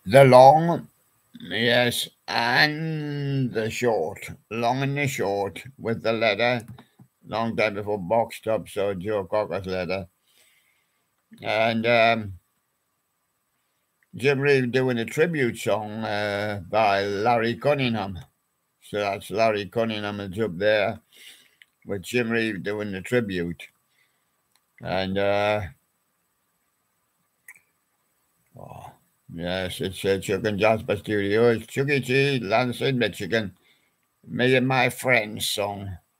The long, yes, and the short. Long and the short with the letter. Long time before box top, so Joe Cocker's letter. And Jim Reeve doing a tribute song by Larry Cunningham. So that's Larry Cunningham is up there with Jim Reeve doing the tribute. And oh, yes, it's Chuck and Jasper Studios. Chuck E. Cheese, Lansing, Michigan. Me and My Friends song.